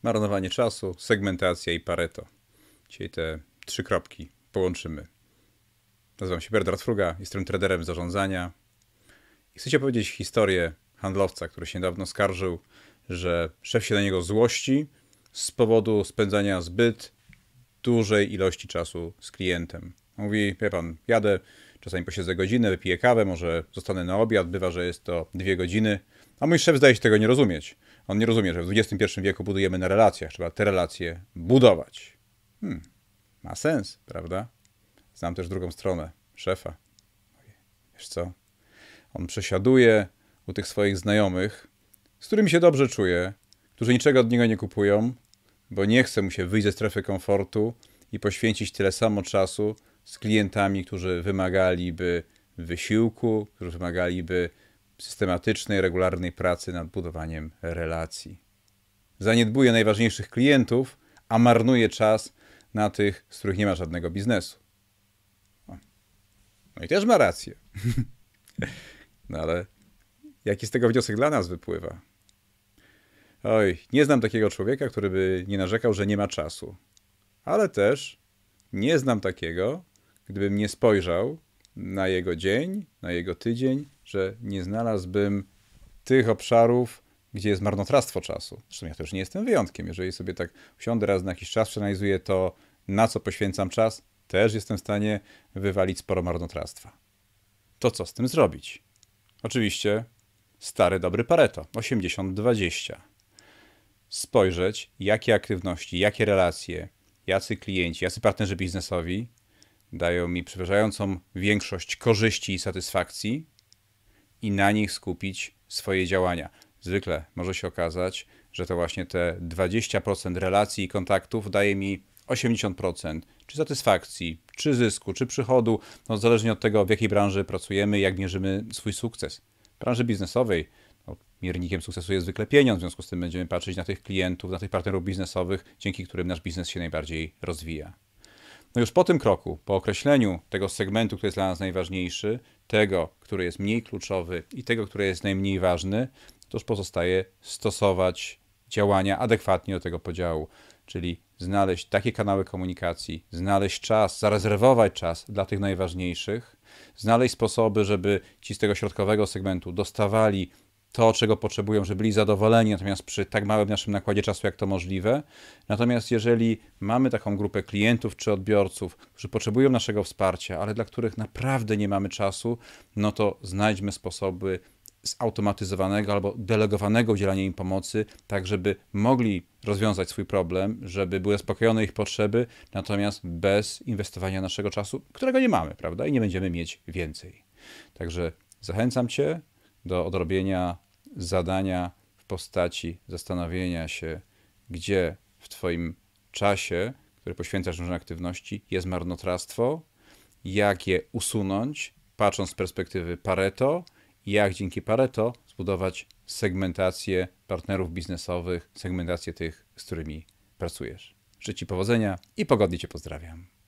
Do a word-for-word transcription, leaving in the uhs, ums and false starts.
Marnowanie czasu, segmentacja i Pareto. Dzisiaj te trzy kropki połączymy. Nazywam się Bernard Fruga, jestem traderem zarządzania i chcę ci opowiedzieć historię handlowca, który się niedawno skarżył, że szef się na niego złości z powodu spędzania zbyt dużej ilości czasu z klientem. Mówi, wie pan, jadę, czasami posiedzę godzinę, wypiję kawę, może zostanę na obiad, bywa, że jest to dwie godziny, a mój szef zdaje się tego nie rozumieć. On nie rozumie, że w dwudziestym pierwszym wieku budujemy na relacjach, trzeba te relacje budować. Hmm, ma sens, prawda? Znam też drugą stronę, szefa. Wiesz co? On przesiaduje u tych swoich znajomych, z którymi się dobrze czuje, którzy niczego od niego nie kupują, bo nie chce mu się wyjść ze strefy komfortu i poświęcić tyle samo czasu z klientami, którzy wymagaliby wysiłku, którzy wymagaliby systematycznej, regularnej pracy nad budowaniem relacji. Zaniedbuje najważniejszych klientów, a marnuje czas na tych, z których nie ma żadnego biznesu. No i też ma rację. No ale jaki z tego wniosek dla nas wypływa? Oj, nie znam takiego człowieka, który by nie narzekał, że nie ma czasu. Ale też nie znam takiego, gdybym nie spojrzał na jego dzień, na jego tydzień, że nie znalazłbym tych obszarów, gdzie jest marnotrawstwo czasu. Zresztą ja też nie jestem wyjątkiem. Jeżeli sobie tak usiądę raz na jakiś czas, przeanalizuję to, na co poświęcam czas, też jestem w stanie wywalić sporo marnotrawstwa. To co z tym zrobić? Oczywiście stary dobry Pareto, osiemdziesiąt dwadzieścia. Spojrzeć, jakie aktywności, jakie relacje, jacy klienci, jacy partnerzy biznesowi dają mi przeważającą większość korzyści i satysfakcji i na nich skupić swoje działania. Zwykle może się okazać, że to właśnie te dwadzieścia procent relacji i kontaktów daje mi osiemdziesiąt procent czy satysfakcji, czy zysku, czy przychodu, no zależnie od tego, w jakiej branży pracujemy, jak mierzymy swój sukces. W branży biznesowej no, miernikiem sukcesu jest zwykle pieniądz, w związku z tym będziemy patrzeć na tych klientów, na tych partnerów biznesowych, dzięki którym nasz biznes się najbardziej rozwija. No już po tym kroku, po określeniu tego segmentu, który jest dla nas najważniejszy, tego, który jest mniej kluczowy i tego, który jest najmniej ważny, to już pozostaje stosować działania adekwatnie do tego podziału, czyli znaleźć takie kanały komunikacji, znaleźć czas, zarezerwować czas dla tych najważniejszych, znaleźć sposoby, żeby ci z tego środkowego segmentu dostawali to, czego potrzebują, żeby byli zadowoleni, natomiast przy tak małym naszym nakładzie czasu, jak to możliwe. Natomiast jeżeli mamy taką grupę klientów czy odbiorców, którzy potrzebują naszego wsparcia, ale dla których naprawdę nie mamy czasu, no to znajdźmy sposoby zautomatyzowanego albo delegowanego udzielania im pomocy, tak żeby mogli rozwiązać swój problem, żeby były zaspokojone ich potrzeby, natomiast bez inwestowania naszego czasu, którego nie mamy, prawda? I nie będziemy mieć więcej. Także zachęcam Cię do odrobienia zadania w postaci zastanowienia się, gdzie w Twoim czasie, który poświęcasz różne aktywności, jest marnotrawstwo, jak je usunąć, patrząc z perspektywy Pareto, i jak dzięki Pareto zbudować segmentację partnerów biznesowych, segmentację tych, z którymi pracujesz. Życzę Ci powodzenia i pogodnie Cię pozdrawiam.